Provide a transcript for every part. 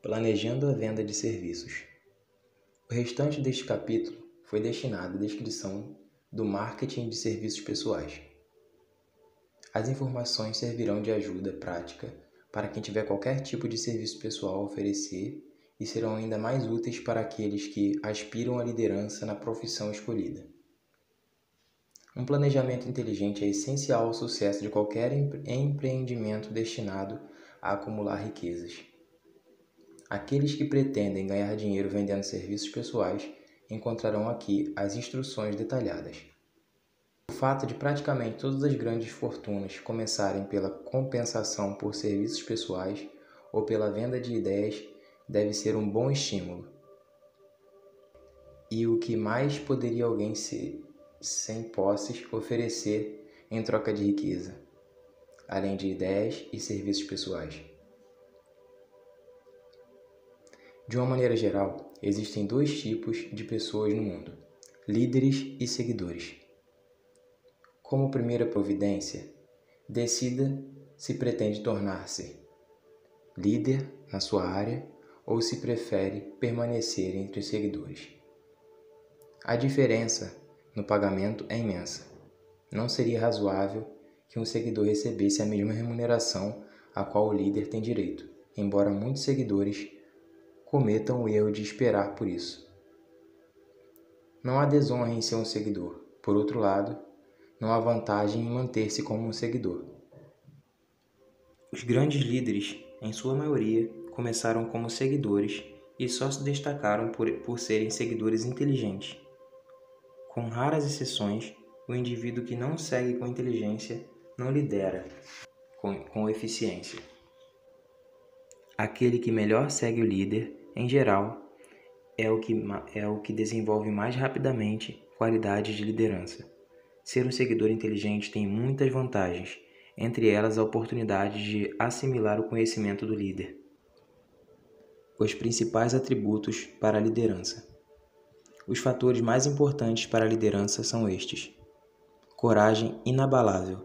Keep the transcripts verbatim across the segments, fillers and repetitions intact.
Planejando a venda de serviços. O restante deste capítulo foi destinado à descrição do marketing de serviços pessoais. As informações servirão de ajuda prática para quem tiver qualquer tipo de serviço pessoal a oferecer e serão ainda mais úteis para aqueles que aspiram à liderança na profissão escolhida. Um planejamento inteligente é essencial ao sucesso de qualquer empreendimento destinado a acumular riquezas. Aqueles que pretendem ganhar dinheiro vendendo serviços pessoais encontrarão aqui as instruções detalhadas. O fato de praticamente todas as grandes fortunas começarem pela compensação por serviços pessoais ou pela venda de ideias deve ser um bom estímulo. E o que mais poderia alguém ser, sem posses, oferecer em troca de riqueza, além de ideias e serviços pessoais? De uma maneira geral, existem dois tipos de pessoas no mundo: líderes e seguidores. Como primeira providência, decida se pretende tornar-se líder na sua área ou se prefere permanecer entre os seguidores. A diferença no pagamento é imensa. Não seria razoável que um seguidor recebesse a mesma remuneração a qual o líder tem direito, embora muitos seguidores cometam o erro de esperar por isso. Não há desonra em ser um seguidor. Por outro lado, não há vantagem em manter-se como um seguidor. Os grandes líderes, em sua maioria, começaram como seguidores e só se destacaram por, por serem seguidores inteligentes. Com raras exceções, o indivíduo que não segue com inteligência não lidera com, com eficiência. Aquele que melhor segue o líder, em geral, é o que, é o que desenvolve mais rapidamente qualidades de liderança. Ser um seguidor inteligente tem muitas vantagens, entre elas a oportunidade de assimilar o conhecimento do líder. Os principais atributos para a liderança. Os fatores mais importantes para a liderança são estes: coragem inabalável,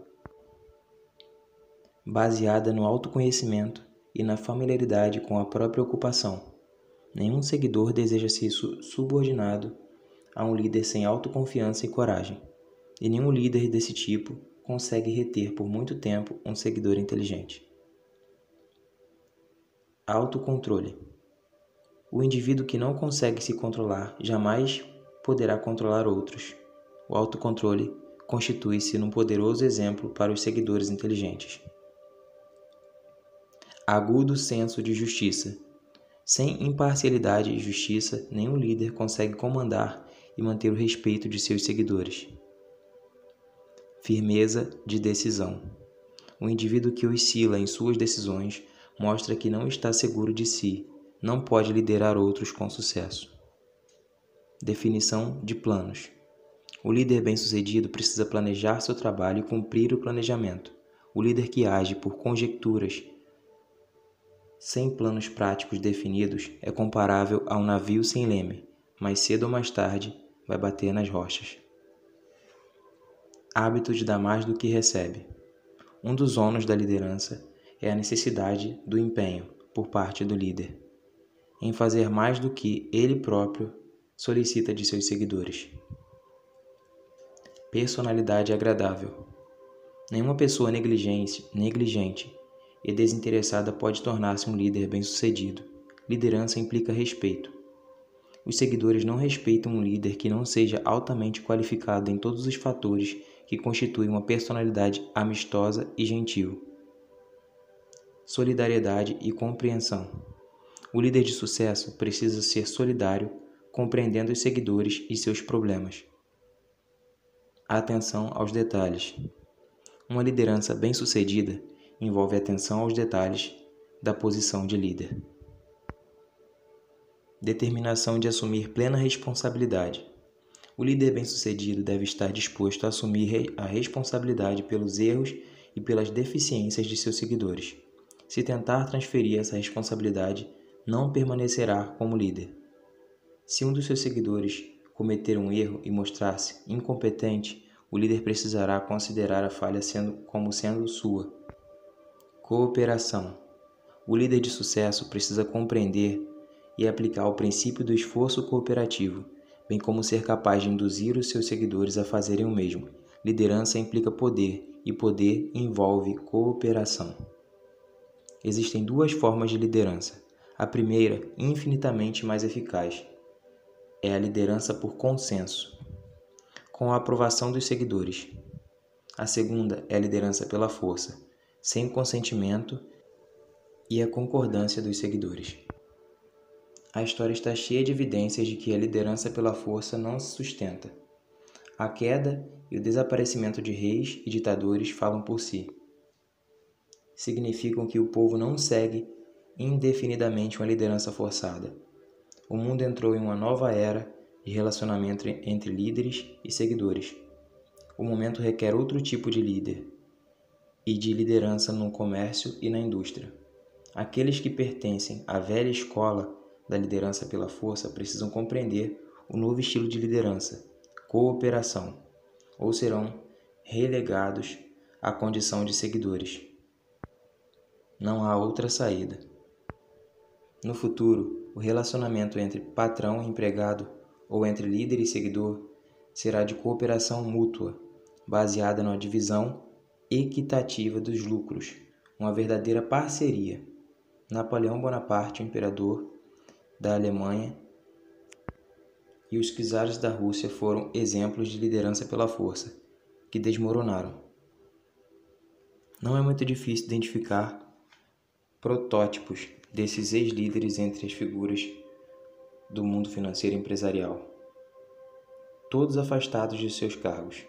baseada no autoconhecimento e na familiaridade com a própria ocupação. Nenhum seguidor deseja ser subordinado a um líder sem autoconfiança e coragem, e nenhum líder desse tipo consegue reter por muito tempo um seguidor inteligente. Autocontrole. O indivíduo que não consegue se controlar jamais poderá controlar outros. O autocontrole constitui-se num poderoso exemplo para os seguidores inteligentes. Agudo senso de justiça. Sem imparcialidade e justiça, nenhum líder consegue comandar e manter o respeito de seus seguidores. Firmeza de decisão. O indivíduo que oscila em suas decisões mostra que não está seguro de si, não pode liderar outros com sucesso. Definição de planos. O líder bem-sucedido precisa planejar seu trabalho e cumprir o planejamento. O líder que age por conjecturas sem planos práticos definidos é comparável a um navio sem leme, mas cedo ou mais tarde vai bater nas rochas. Hábito de dar mais do que recebe. Um dos ônus da liderança é a necessidade do empenho, por parte do líder, em fazer mais do que ele próprio solicita de seus seguidores. Personalidade agradável. Nenhuma pessoa negligente, negligente e desinteressada pode tornar-se um líder bem-sucedido. Liderança implica respeito. Os seguidores não respeitam um líder que não seja altamente qualificado em todos os fatores que constituem uma personalidade amistosa e gentil. Solidariedade e compreensão. O líder de sucesso precisa ser solidário, compreendendo os seguidores e seus problemas. Atenção aos detalhes. Uma liderança bem-sucedida envolve atenção aos detalhes da posição de líder. Determinação de assumir plena responsabilidade. O líder bem-sucedido deve estar disposto a assumir a responsabilidade pelos erros e pelas deficiências de seus seguidores. Se tentar transferir essa responsabilidade, não permanecerá como líder. Se um dos seus seguidores cometer um erro e mostrar-se incompetente, o líder precisará considerar a falha sendo, como sendo sua. Cooperação. O líder de sucesso precisa compreender e aplicar o princípio do esforço cooperativo, bem como ser capaz de induzir os seus seguidores a fazerem o mesmo. Liderança implica poder, e poder envolve cooperação. Existem duas formas de liderança. A primeira, infinitamente mais eficaz, é a liderança por consenso, com a aprovação dos seguidores. A segunda é a liderança pela força, sem o consentimento e a concordância dos seguidores. A história está cheia de evidências de que a liderança pela força não se sustenta. A queda e o desaparecimento de reis e ditadores falam por si. Significam que o povo não segue indefinidamente uma liderança forçada. O mundo entrou em uma nova era de relacionamento entre líderes e seguidores. O momento requer outro tipo de líder e de liderança no comércio e na indústria. Aqueles que pertencem à velha escola da liderança pela força precisam compreender o novo estilo de liderança, cooperação, ou serão relegados à condição de seguidores. Não há outra saída. No futuro, o relacionamento entre patrão e empregado ou entre líder e seguidor será de cooperação mútua, baseada na divisão equitativa dos lucros, uma verdadeira parceria. Napoleão Bonaparte, o imperador da Alemanha, e os czares da Rússia foram exemplos de liderança pela força, que desmoronaram. Não é muito difícil identificar protótipos desses ex-líderes entre as figuras do mundo financeiro e empresarial, todos afastados de seus cargos.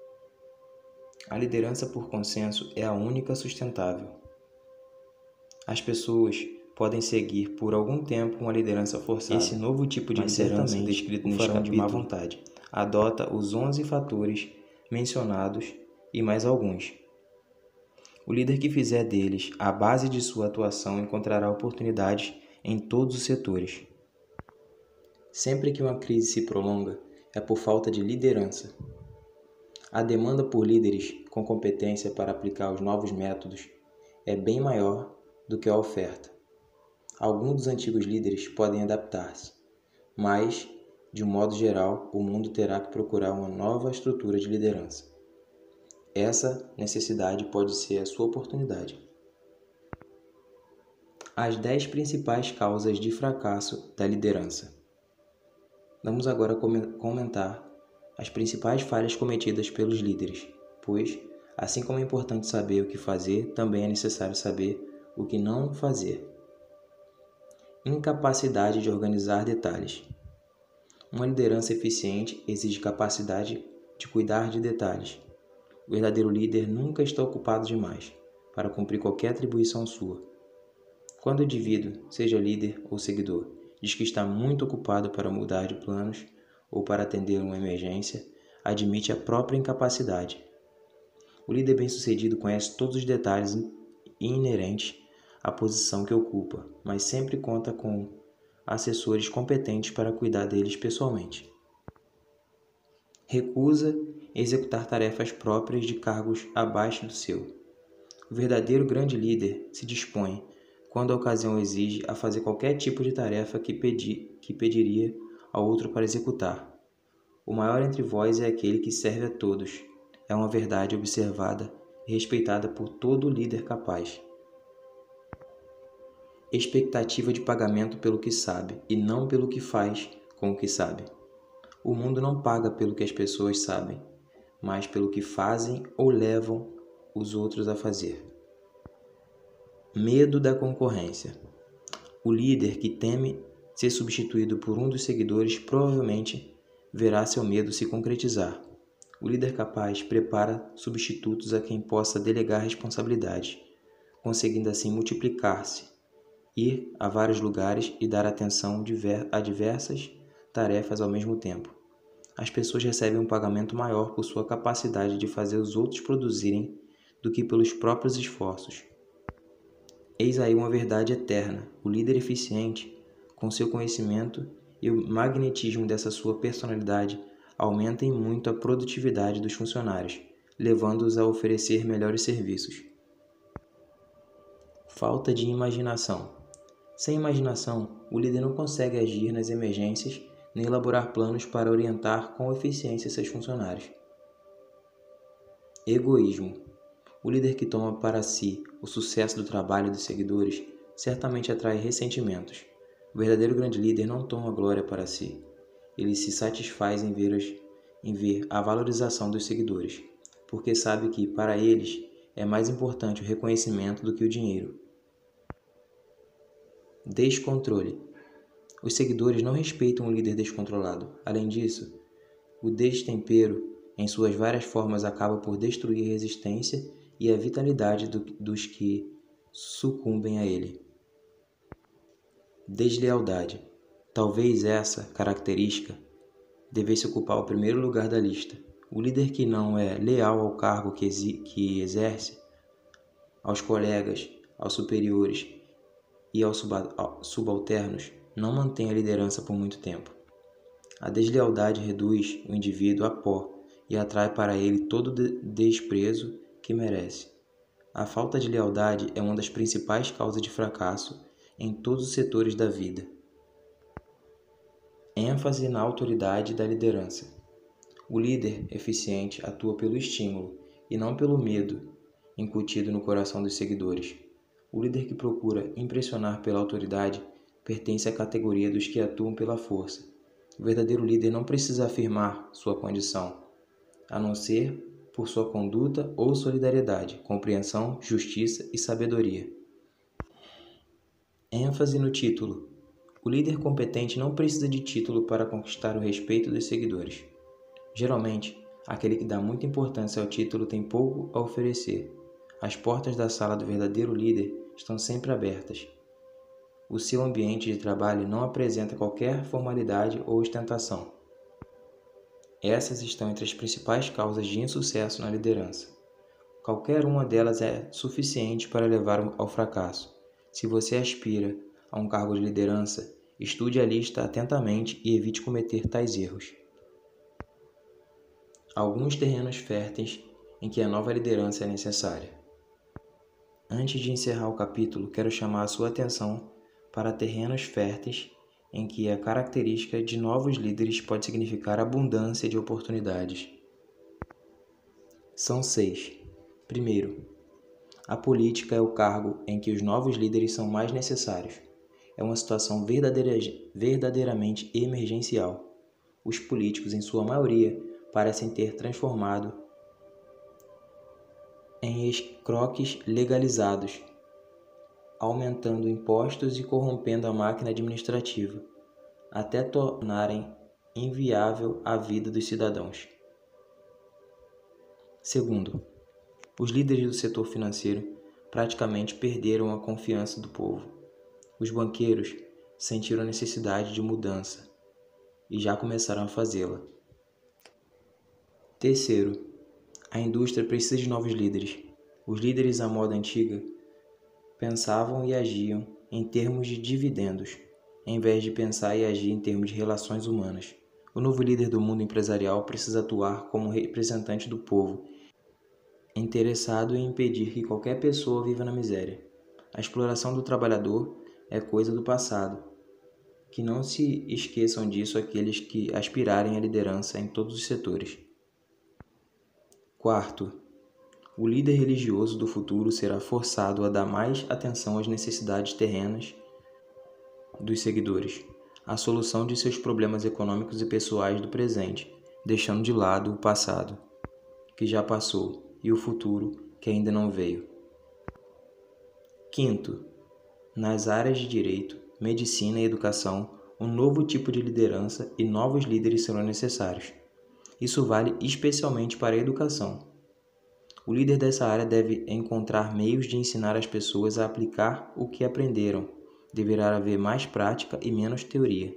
A liderança por consenso é a única sustentável. As pessoas podem seguir por algum tempo uma liderança forçada. Esse novo tipo de liderança, descrito neste capítulo, de má vontade, adota os onze fatores mencionados e mais alguns. O líder que fizer deles a base de sua atuação encontrará oportunidades em todos os setores. Sempre que uma crise se prolonga, é por falta de liderança. A demanda por líderes com competência para aplicar os novos métodos é bem maior do que a oferta. Alguns dos antigos líderes podem adaptar-se, mas, de um modo geral, o mundo terá que procurar uma nova estrutura de liderança. Essa necessidade pode ser a sua oportunidade. As dez principais causas de fracasso da liderança. Vamos agora comentar as principais falhas cometidas pelos líderes, pois, assim como é importante saber o que fazer, também é necessário saber o que não fazer. Incapacidade de organizar detalhes. Uma liderança eficiente exige capacidade de cuidar de detalhes. O verdadeiro líder nunca está ocupado demais para cumprir qualquer atribuição sua. Quando o indivíduo, seja líder ou seguidor, diz que está muito ocupado para mudar de planos ou para atender uma emergência, admite a própria incapacidade. O líder bem-sucedido conhece todos os detalhes inerentes à posição que ocupa, mas sempre conta com assessores competentes para cuidar deles pessoalmente. Recusa executar tarefas próprias de cargos abaixo do seu. O verdadeiro grande líder se dispõe, quando a ocasião exige, a fazer qualquer tipo de tarefa que, pedi, que pediria ao outro para executar. O maior entre vós é aquele que serve a todos. É uma verdade observada e respeitada por todo líder capaz. Expectativa de pagamento pelo que sabe e não pelo que faz com o que sabe. O mundo não paga pelo que as pessoas sabem, mas pelo que fazem ou levam os outros a fazer. Medo da concorrência. O líder que teme ser substituído por um dos seguidores provavelmente verá seu medo se concretizar. O líder capaz prepara substitutos a quem possa delegar responsabilidades, conseguindo assim multiplicar-se, ir a vários lugares e dar atenção a diversas tarefas ao mesmo tempo. As pessoas recebem um pagamento maior por sua capacidade de fazer os outros produzirem do que pelos próprios esforços. Eis aí uma verdade eterna: o líder eficiente, com seu conhecimento e o magnetismo dessa sua personalidade, aumenta em muito a produtividade dos funcionários, levando-os a oferecer melhores serviços. Falta de imaginação. Sem imaginação, o líder não consegue agir nas emergências nem elaborar planos para orientar com eficiência seus funcionários. Egoísmo. O líder que toma para si o sucesso do trabalho dos seguidores certamente atrai ressentimentos. O verdadeiro grande líder não toma glória para si. Ele se satisfaz em ver, as, em ver a valorização dos seguidores, porque sabe que, para eles, é mais importante o reconhecimento do que o dinheiro. Descontrole. Os seguidores não respeitam o líder descontrolado. Além disso, o destempero, em suas várias formas, acaba por destruir a resistência e a vitalidade do, dos que sucumbem a ele. Deslealdade. Talvez essa característica devesse ocupar o primeiro lugar da lista. O líder que não é leal ao cargo que, que exerce, aos colegas, aos superiores e aos subalternos, não mantém a liderança por muito tempo. A deslealdade reduz o indivíduo a pó e atrai para ele todo o desprezo que merece. A falta de lealdade é uma das principais causas de fracasso em todos os setores da vida. ênfase na autoridade da liderança. O líder eficiente atua pelo estímulo e não pelo medo incutido no coração dos seguidores. O líder que procura impressionar pela autoridade pertence à categoria dos que atuam pela força. O verdadeiro líder não precisa afirmar sua condição, a não ser por sua conduta ou solidariedade, compreensão, justiça e sabedoria. ênfase no título. O líder competente não precisa de título para conquistar o respeito dos seguidores. Geralmente, aquele que dá muita importância ao título tem pouco a oferecer. As portas da sala do verdadeiro líder estão sempre abertas. O seu ambiente de trabalho não apresenta qualquer formalidade ou ostentação. Essas estão entre as principais causas de insucesso na liderança. Qualquer uma delas é suficiente para levar ao fracasso. Se você aspira a um cargo de liderança, estude a lista atentamente e evite cometer tais erros. Alguns terrenos férteis em que a nova liderança é necessária. Antes de encerrar o capítulo, quero chamar a sua atenção para terrenos férteis em que a característica de novos líderes pode significar abundância de oportunidades. São seis. Primeiro, a política é o cargo em que os novos líderes são mais necessários. É uma situação verdadeira, verdadeiramente emergencial. Os políticos, em sua maioria, parecem ter transformado em escroques legalizados, aumentando impostos e corrompendo a máquina administrativa, até tornarem inviável a vida dos cidadãos. Segundo, os líderes do setor financeiro praticamente perderam a confiança do povo. Os banqueiros sentiram a necessidade de mudança e já começaram a fazê-la. Terceiro, a indústria precisa de novos líderes. Os líderes à moda antiga pensavam e agiam em termos de dividendos, em vez de pensar e agir em termos de relações humanas. O novo líder do mundo empresarial precisa atuar como representante do povo, interessado em impedir que qualquer pessoa viva na miséria. A exploração do trabalhador é coisa do passado. Que não se esqueçam disso aqueles que aspirarem à liderança em todos os setores. Quarto, o líder religioso do futuro será forçado a dar mais atenção às necessidades terrenas dos seguidores, à solução de seus problemas econômicos e pessoais do presente, deixando de lado o passado, que já passou, e o futuro, que ainda não veio. Quinto, nas áreas de direito, medicina e educação, um novo tipo de liderança e novos líderes serão necessários. Isso vale especialmente para a educação. O líder dessa área deve encontrar meios de ensinar as pessoas a aplicar o que aprenderam. Deverá haver mais prática e menos teoria.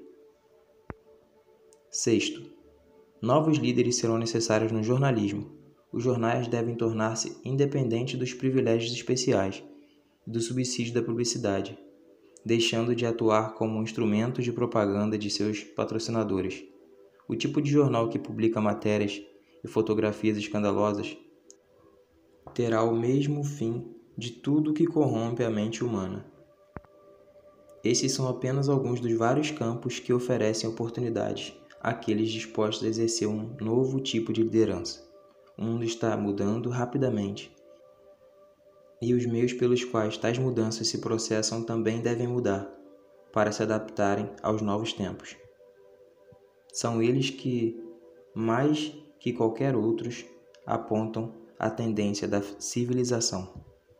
Sexto, novos líderes serão necessários no jornalismo. Os jornais devem tornar-se independentes dos privilégios especiais e do subsídio da publicidade, deixando de atuar como instrumento de propaganda de seus patrocinadores. O tipo de jornal que publica matérias e fotografias escandalosas terá o mesmo fim de tudo que corrompe a mente humana. Esses são apenas alguns dos vários campos que oferecem oportunidades àqueles dispostos a exercer um novo tipo de liderança. O mundo está mudando rapidamente, e os meios pelos quais tais mudanças se processam também devem mudar, para se adaptarem aos novos tempos. São eles que, mais que qualquer outros, apontam a tendência da civilização.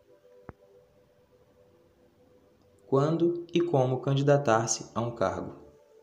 Quando e como candidatar-se a um cargo?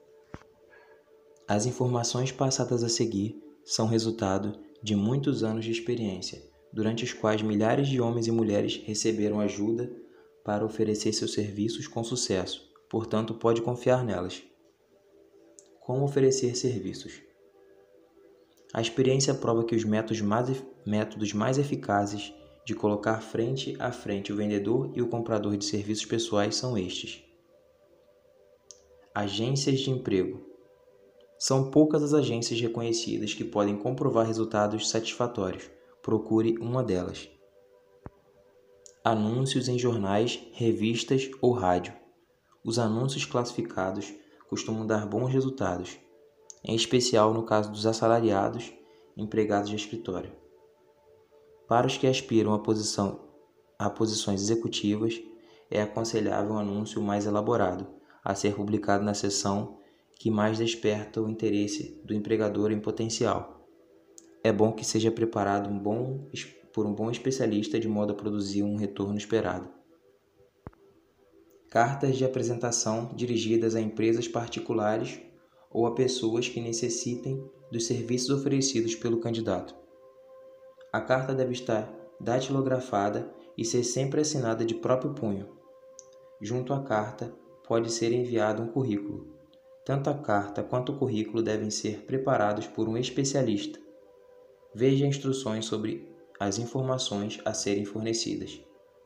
As informações passadas a seguir são resultado de muitos anos de experiência, durante os quais milhares de homens e mulheres receberam ajuda para oferecer seus serviços com sucesso, portanto pode confiar nelas. Como oferecer serviços? A experiência prova que os métodos mais, métodos mais eficazes de colocar frente a frente o vendedor e o comprador de serviços pessoais são estes. Agências de emprego. São poucas as agências reconhecidas que podem comprovar resultados satisfatórios. Procure uma delas. Anúncios em jornais, revistas ou rádio. Os anúncios classificados costumam dar bons resultados, em especial no caso dos assalariados, empregados de escritório. Para os que aspiram a, posição, a posições executivas, é aconselhável um anúncio mais elaborado, a ser publicado na seção que mais desperta o interesse do empregador em potencial. É bom que seja preparado um bom, por um bom especialista de modo a produzir um retorno esperado. Cartas de apresentação dirigidas a empresas particulares ou a pessoas que necessitem dos serviços oferecidos pelo candidato. A carta deve estar datilografada e ser sempre assinada de próprio punho. Junto à carta pode ser enviado um currículo. Tanto a carta quanto o currículo devem ser preparados por um especialista. Veja instruções sobre as informações a serem fornecidas.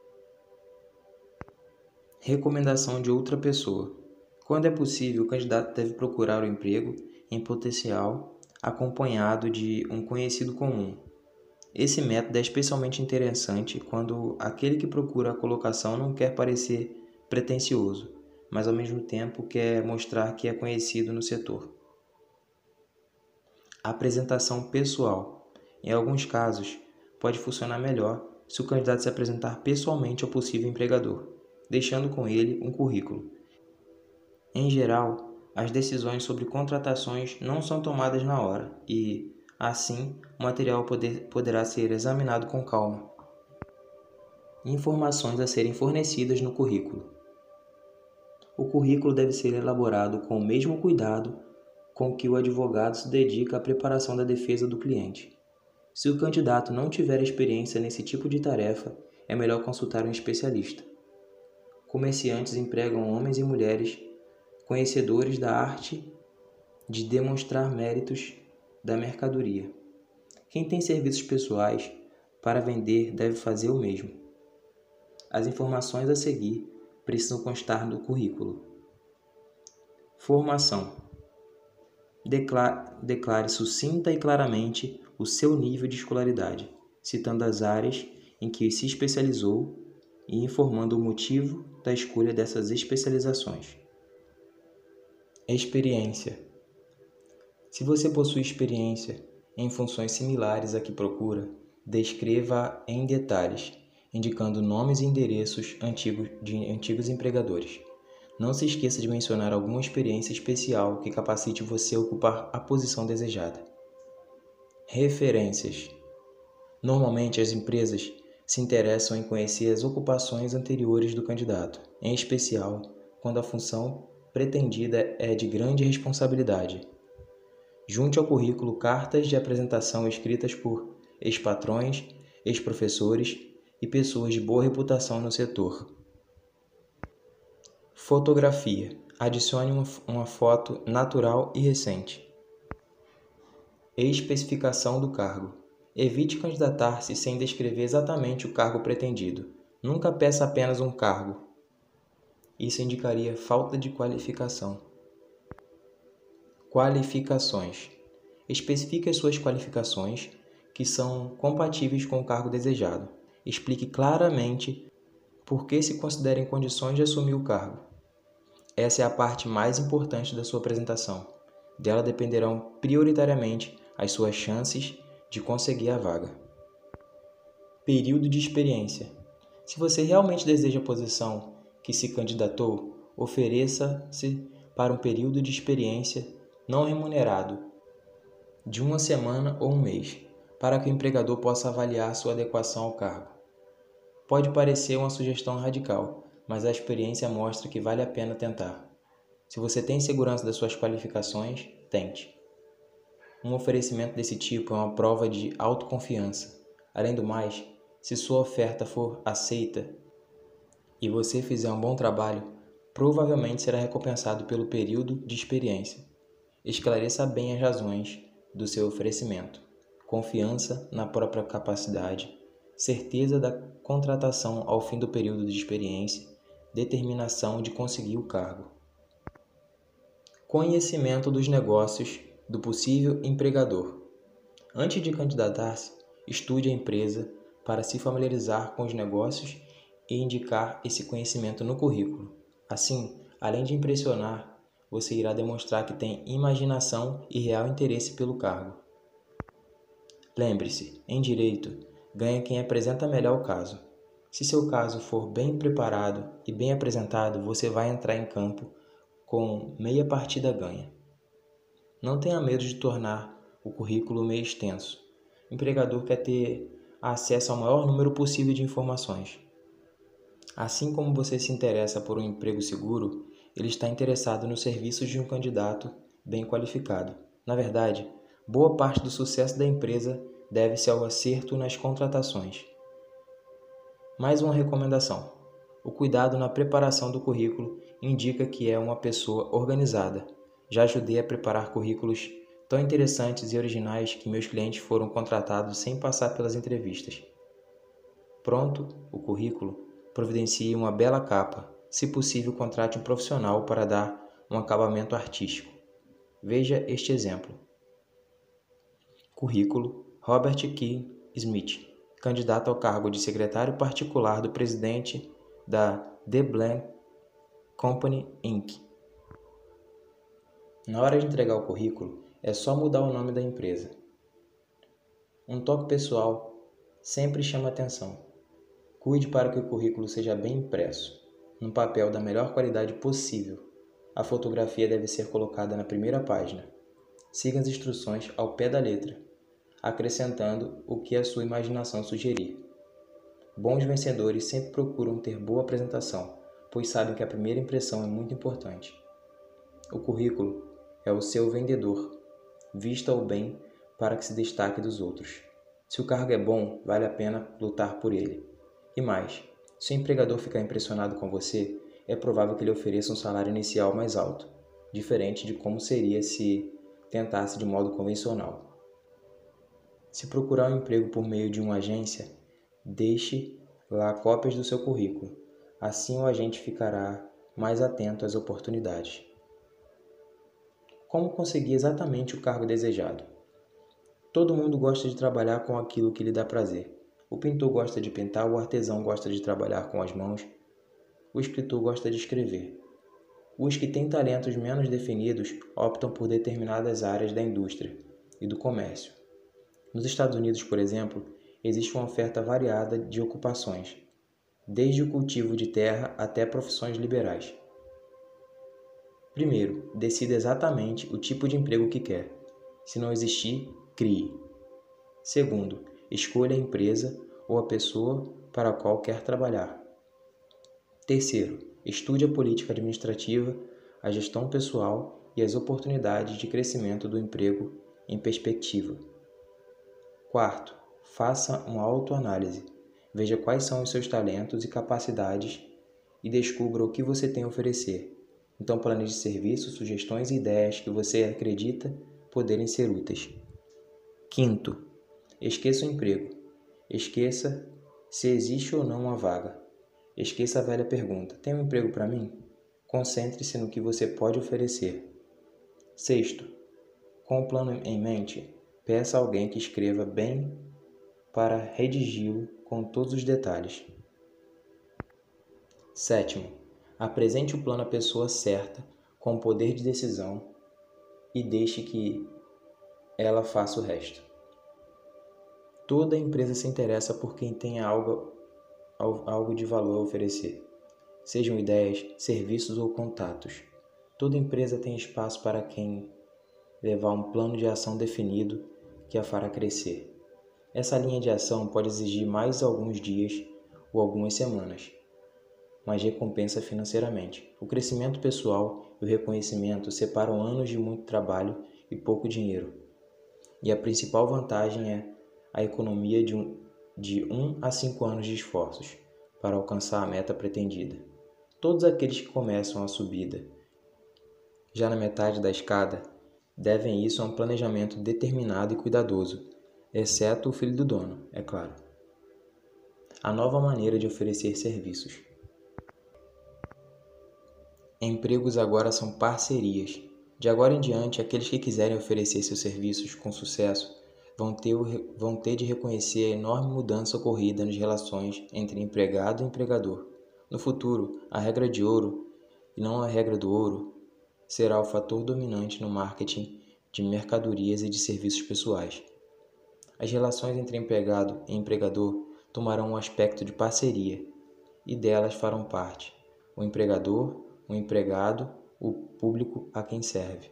Recomendação de outra pessoa. Quando é possível, o candidato deve procurar o emprego em potencial acompanhado de um conhecido comum. Esse método é especialmente interessante quando aquele que procura a colocação não quer parecer pretensioso, mas ao mesmo tempo quer mostrar que é conhecido no setor. Apresentação pessoal. Em alguns casos, pode funcionar melhor se o candidato se apresentar pessoalmente ao possível empregador, deixando com ele um currículo. Em geral, as decisões sobre contratações não são tomadas na hora e, assim, o material poder, poderá ser examinado com calma. Informações a serem fornecidas no currículo. O currículo deve ser elaborado com o mesmo cuidado com que o advogado se dedica à preparação da defesa do cliente. Se o candidato não tiver experiência nesse tipo de tarefa, é melhor consultar um especialista. Comerciantes empregam homens e mulheres conhecedores da arte de demonstrar méritos da mercadoria. Quem tem serviços pessoais para vender deve fazer o mesmo. As informações a seguir precisam constar no currículo. Formação. Declare, declare sucinta e claramente o seu nível de escolaridade, citando as áreas em que se especializou e informando o motivo da escolha dessas especializações. Experiência. Se você possui experiência em funções similares à que procura, descreva-a em detalhes, indicando nomes e endereços antigos de antigos empregadores. Não se esqueça de mencionar alguma experiência especial que capacite você a ocupar a posição desejada. Referências. Normalmente, as empresas se interessam em conhecer as ocupações anteriores do candidato, em especial quando a função pretendida é de grande responsabilidade. Junte ao currículo cartas de apresentação escritas por ex-patrões, ex-professores e pessoas de boa reputação no setor. Fotografia. Adicione uma, uma foto natural e recente. Especificação do cargo. Evite candidatar-se sem descrever exatamente o cargo pretendido. Nunca peça apenas um cargo. Isso indicaria falta de qualificação. Qualificações. Especifique as suas qualificações que são compatíveis com o cargo desejado. Explique claramente Por que se considera em condições de assumir o cargo? Essa é a parte mais importante da sua apresentação. Dela dependerão prioritariamente as suas chances de conseguir a vaga. Período de experiência. Se você realmente deseja a posição que se candidatou, ofereça-se para um período de experiência não remunerado de uma semana ou um mês, para que o empregador possa avaliar sua adequação ao cargo. Pode parecer uma sugestão radical, mas a experiência mostra que vale a pena tentar. Se você tem segurança das suas qualificações, tente. Um oferecimento desse tipo é uma prova de autoconfiança. Além do mais, se sua oferta for aceita e você fizer um bom trabalho, provavelmente será recompensado pelo período de experiência. Esclareça bem as razões do seu oferecimento. Confiança na própria capacidade, certeza da contratação ao fim do período de experiência, determinação de conseguir o cargo. Conhecimento dos negócios do possível empregador. Antes de candidatar-se, estude a empresa para se familiarizar com os negócios e indicar esse conhecimento no currículo. Assim, além de impressionar, você irá demonstrar que tem imaginação e real interesse pelo cargo. Lembre-se, em direito, ganha quem apresenta melhor o caso. Se seu caso for bem preparado e bem apresentado, você vai entrar em campo com meia partida ganha. Não tenha medo de tornar o currículo meio extenso. O empregador quer ter acesso ao maior número possível de informações. Assim como você se interessa por um emprego seguro, ele está interessado nos serviços de um candidato bem qualificado. Na verdade, boa parte do sucesso da empresa deve-se ao acerto nas contratações. Mais uma recomendação. O cuidado na preparação do currículo indica que é uma pessoa organizada. Já ajudei a preparar currículos tão interessantes e originais que meus clientes foram contratados sem passar pelas entrevistas. Pronto, o currículo, providencie uma bela capa. Se possível, contrate um profissional para dar um acabamento artístico. Veja este exemplo. Currículo: Robert K. Smith, candidato ao cargo de secretário particular do presidente da The Blank Company, incorporated. Na hora de entregar o currículo, é só mudar o nome da empresa. Um toque pessoal sempre chama atenção. Cuide para que o currículo seja bem impresso, num papel da melhor qualidade possível. A fotografia deve ser colocada na primeira página. Siga as instruções ao pé da letra, acrescentando o que a sua imaginação sugerir. Bons vencedores sempre procuram ter boa apresentação, pois sabem que a primeira impressão é muito importante. O currículo é o seu vendedor. Vista-o bem para que se destaque dos outros. Se o cargo é bom, vale a pena lutar por ele. E mais, se o empregador ficar impressionado com você, é provável que ele ofereça um salário inicial mais alto, diferente de como seria se tentasse de modo convencional. Se procurar um emprego por meio de uma agência, deixe lá cópias do seu currículo. Assim o agente ficará mais atento às oportunidades. Como conseguir exatamente o cargo desejado? Todo mundo gosta de trabalhar com aquilo que lhe dá prazer. O pintor gosta de pintar, o artesão gosta de trabalhar com as mãos, o escritor gosta de escrever. Os que têm talentos menos definidos optam por determinadas áreas da indústria e do comércio. Nos Estados Unidos, por exemplo, existe uma oferta variada de ocupações, desde o cultivo de terra até profissões liberais. Primeiro, decida exatamente o tipo de emprego que quer. Se não existir, crie. Segundo, escolha a empresa ou a pessoa para a qual quer trabalhar. Terceiro, estude a política administrativa, a gestão pessoal e as oportunidades de crescimento do emprego em perspectiva. Quarto, faça uma autoanálise. Veja quais são os seus talentos e capacidades e descubra o que você tem a oferecer. Então planeje serviços, sugestões e ideias que você acredita poderem ser úteis. Quinto, esqueça o emprego. Esqueça se existe ou não uma vaga. Esqueça a velha pergunta: tem um emprego para mim? Concentre-se no que você pode oferecer. Sexto, com o plano em mente, peça a alguém que escreva bem para redigi-lo com todos os detalhes. Sétimo, apresente o plano à pessoa certa, com o poder de decisão, e deixe que ela faça o resto. Toda empresa se interessa por quem tem algo, algo de valor a oferecer, sejam ideias, serviços ou contatos. Toda empresa tem espaço para quem levar um plano de ação definido que a fará crescer. Essa linha de ação pode exigir mais alguns dias ou algumas semanas, mas recompensa financeiramente. O crescimento pessoal e o reconhecimento separam anos de muito trabalho e pouco dinheiro. E a principal vantagem é a economia de um, de um a cinco anos de esforços para alcançar a meta pretendida. Todos aqueles que começam a subida já na metade da escada devem isso a um planejamento determinado e cuidadoso, exceto o filho do dono, é claro. A nova maneira de oferecer serviços. Empregos agora são parcerias. De agora em diante, aqueles que quiserem oferecer seus serviços com sucesso vão ter, vão ter de reconhecer a enorme mudança ocorrida nas relações entre empregado e empregador. No futuro, a regra de ouro, e não a regra do ouro, será o fator dominante no marketing de mercadorias e de serviços pessoais. As relações entre empregado e empregador tomarão um aspecto de parceria, e delas farão parte o empregador, o empregado, o público a quem serve.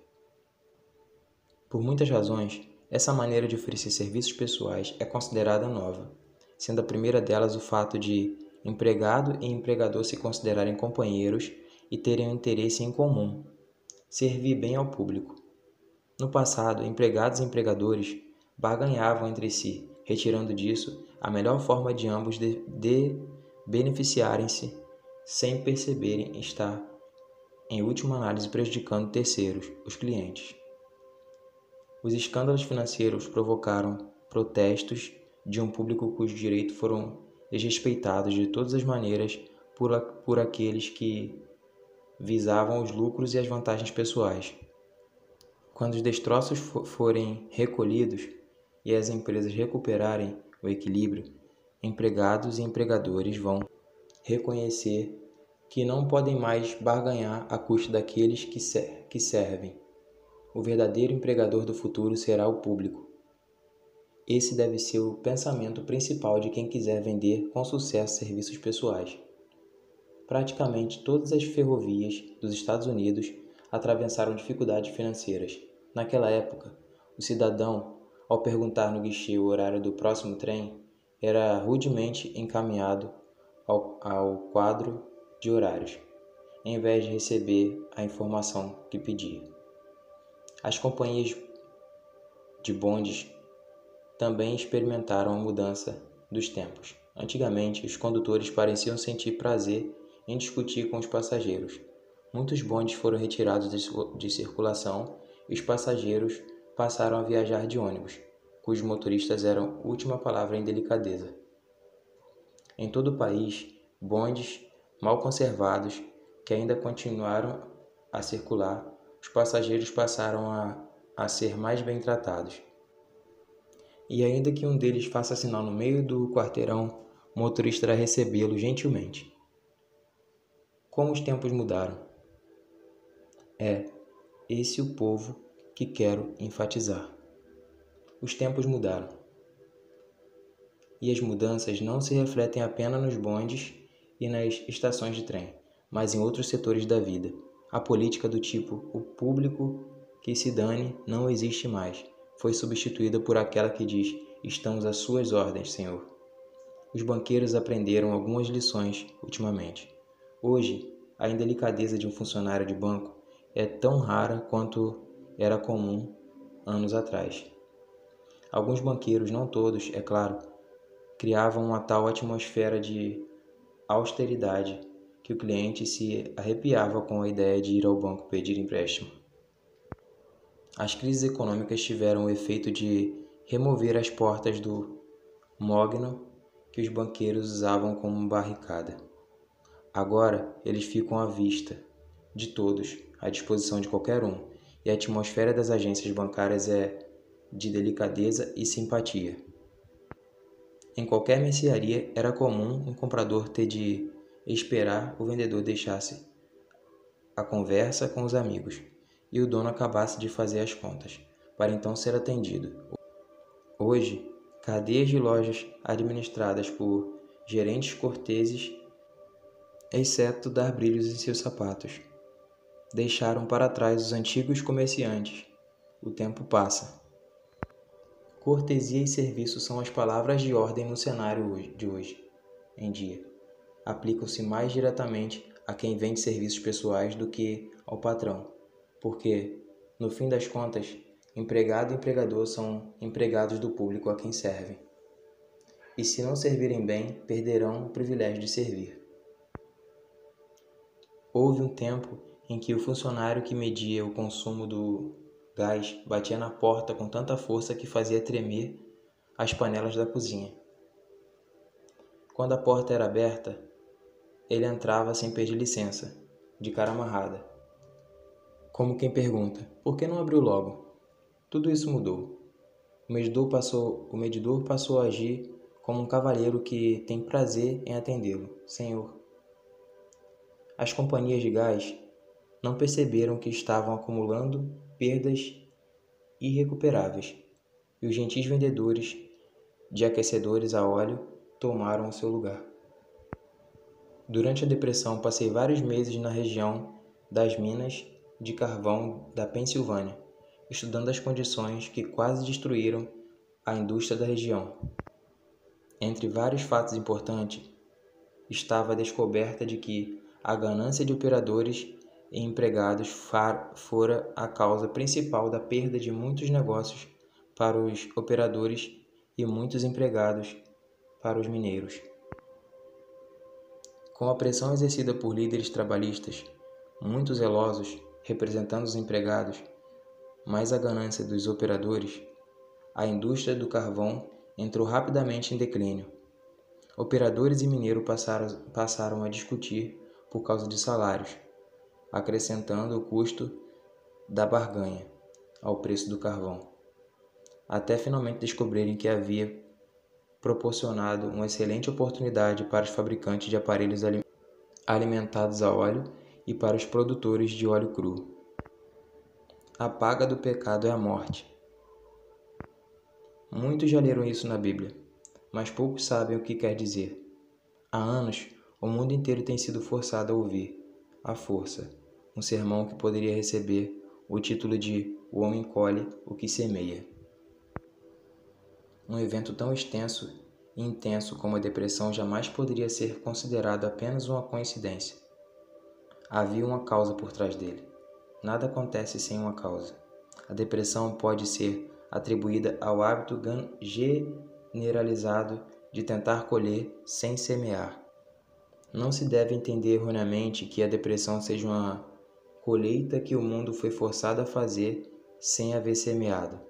Por muitas razões, essa maneira de oferecer serviços pessoais é considerada nova, sendo a primeira delas o fato de empregado e empregador se considerarem companheiros e terem um interesse em comum, servir bem ao público. No passado, empregados e empregadores barganhavam entre si, retirando disso a melhor forma de ambos de, de beneficiarem-se sem perceberem estar, em última análise, prejudicando terceiros, os clientes. Os escândalos financeiros provocaram protestos de um público cujos direitos foram desrespeitados de todas as maneiras por, a, por aqueles que visavam os lucros e as vantagens pessoais. Quando os destroços for, forem recolhidos e as empresas recuperarem o equilíbrio, empregados e empregadores vão reconhecer que não podem mais barganhar à custa daqueles que, ser, que servem. O verdadeiro empregador do futuro será o público. Esse deve ser o pensamento principal de quem quiser vender com sucesso serviços pessoais. Praticamente todas as ferrovias dos Estados Unidos atravessaram dificuldades financeiras. Naquela época, o cidadão, ao perguntar no guichê o horário do próximo trem, era rudemente encaminhado ao, ao quadro de horários, em vez de receber a informação que pedia. As companhias de bondes também experimentaram a mudança dos tempos. Antigamente, os condutores pareciam sentir prazer em discutir com os passageiros. Muitos bondes foram retirados de circulação e os passageiros passaram a viajar de ônibus, cujos motoristas eram última palavra em delicadeza. Em todo o país, bondes mal conservados, que ainda continuaram a circular, os passageiros passaram a, a ser mais bem tratados. E ainda que um deles faça sinal no meio do quarteirão, o motorista irá recebê-lo gentilmente. Como os tempos mudaram. É esse o povo que quero enfatizar. Os tempos mudaram. E as mudanças não se refletem apenas nos bondes e nas estações de trem, mas em outros setores da vida. A política do tipo "o público que se dane" não existe mais. Foi substituída por aquela que diz "estamos às suas ordens, senhor". Os banqueiros aprenderam algumas lições ultimamente. Hoje, a indelicadeza de um funcionário de banco é tão rara quanto era comum anos atrás. Alguns banqueiros, não todos, é claro, criavam uma tal atmosfera de austeridade que o cliente se arrepiava com a ideia de ir ao banco pedir empréstimo. As crises econômicas tiveram o efeito de remover as portas do mogno que os banqueiros usavam como barricada. Agora eles ficam à vista de todos, à disposição de qualquer um, e a atmosfera das agências bancárias é de delicadeza e simpatia. Em qualquer mercearia era comum um comprador ter de e esperar o vendedor deixasse a conversa com os amigos e o dono acabasse de fazer as contas, para então ser atendido. Hoje, cadeias de lojas administradas por gerentes corteses, exceto dar brilhos em seus sapatos, deixaram para trás os antigos comerciantes. O tempo passa. Cortesia e serviço são as palavras de ordem no cenário de hoje em dia. Aplicam-se mais diretamente a quem vende serviços pessoais do que ao patrão, porque, no fim das contas, empregado e empregador são empregados do público a quem servem. E se não servirem bem, perderão o privilégio de servir. Houve um tempo em que o funcionário que media o consumo do gás batia na porta com tanta força que fazia tremer as panelas da cozinha. Quando a porta era aberta, ele entrava sem pedir licença, de cara amarrada, como quem pergunta: por que não abriu logo? Tudo isso mudou. O medidor passou, o medidor passou a agir como um cavalheiro que tem prazer em atendê-lo. Senhor. As companhias de gás não perceberam que estavam acumulando perdas irrecuperáveis, e os gentis vendedores de aquecedores a óleo tomaram o seu lugar. Durante a depressão, passei vários meses na região das minas de carvão da Pensilvânia, estudando as condições que quase destruíram a indústria da região. Entre vários fatos importantes, estava a descoberta de que a ganância de operadores e empregados fora a causa principal da perda de muitos negócios para os operadores e muitos empregados para os mineiros. Com a pressão exercida por líderes trabalhistas, muito zelosos, representando os empregados, mais a ganância dos operadores, a indústria do carvão entrou rapidamente em declínio. Operadores e mineiros passaram, passaram a discutir por causa de salários, acrescentando o custo da barganha ao preço do carvão, até finalmente descobrirem que havia proporcionado uma excelente oportunidade para os fabricantes de aparelhos alimentados a óleo e para os produtores de óleo cru. A paga do pecado é a morte. Muitos já leram isso na Bíblia, mas poucos sabem o que quer dizer. Há anos, o mundo inteiro tem sido forçado a ouvir, à força, um sermão que poderia receber o título de O Homem Colhe o que Semeia. Um evento tão extenso e intenso como a depressão jamais poderia ser considerado apenas uma coincidência. Havia uma causa por trás dele. Nada acontece sem uma causa. A depressão pode ser atribuída ao hábito generalizado de tentar colher sem semear. Não se deve entender erroneamente que a depressão seja uma colheita que o mundo foi forçado a fazer sem haver semeado.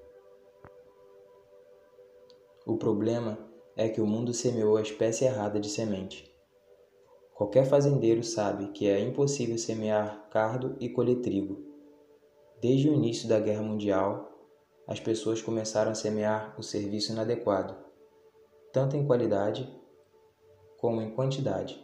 O problema é que o mundo semeou a espécie errada de semente. Qualquer fazendeiro sabe que é impossível semear cardo e colher trigo. Desde o início da Guerra Mundial, as pessoas começaram a semear o serviço inadequado, tanto em qualidade como em quantidade.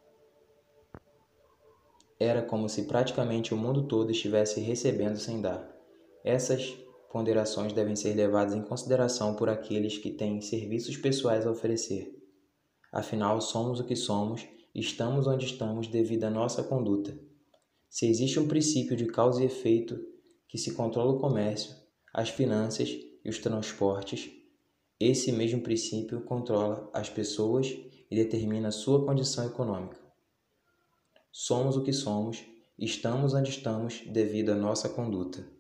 Era como se praticamente o mundo todo estivesse recebendo sem dar. Essas ponderações devem ser levadas em consideração por aqueles que têm serviços pessoais a oferecer. Afinal, somos o que somos e estamos onde estamos devido à nossa conduta. Se existe um princípio de causa e efeito que se controla o comércio, as finanças e os transportes, esse mesmo princípio controla as pessoas e determina sua condição econômica. Somos o que somos e estamos onde estamos devido à nossa conduta.